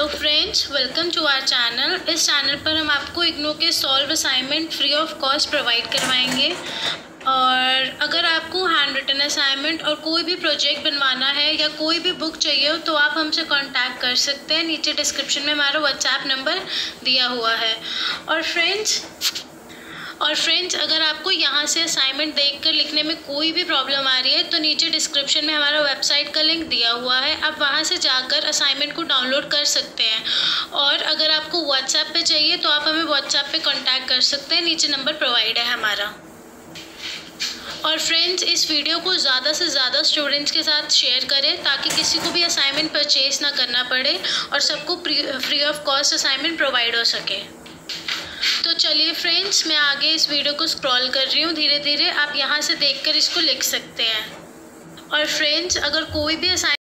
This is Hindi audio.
Hello friends, welcome to our channel. इस चैनल पर हम आपको इग्नू के solve assignment free of cost provide करवाएंगे। और अगर आपको हैंड रिटन असाइनमेंट और कोई भी प्रोजेक्ट बनवाना है या कोई भी बुक चाहिए हो तो आप हमसे कांटेक्ट कर सकते हैं। नीचे डिस्क्रिप्शन में हमारा व्हाट्सएप नंबर दिया हुआ है। और फ्रेंड्स अगर आपको यहाँ से असाइनमेंट देखकर लिखने में कोई भी प्रॉब्लम आ रही है तो नीचे डिस्क्रिप्शन में हमारा वेबसाइट का लिंक दिया हुआ है, आप वहाँ से जाकर असाइनमेंट को डाउनलोड कर सकते हैं। और अगर आपको व्हाट्सएप पे चाहिए तो आप हमें व्हाट्सएप पे कांटेक्ट कर सकते हैं, नीचे नंबर प्रोवाइड है हमारा। और फ्रेंड्स इस वीडियो को ज़्यादा से ज़्यादा स्टूडेंट्स के साथ शेयर करें ताकि किसी को भी असाइनमेंट परचेज ना करना पड़े और सबको free of cost assignment provide हो सके। तो चलिए फ्रेंड्स, मैं आगे इस वीडियो को स्क्रॉल कर रही हूँ धीरे धीरे, आप यहाँ से देखकर इसको लिख सकते हैं। और फ्रेंड्स अगर कोई भी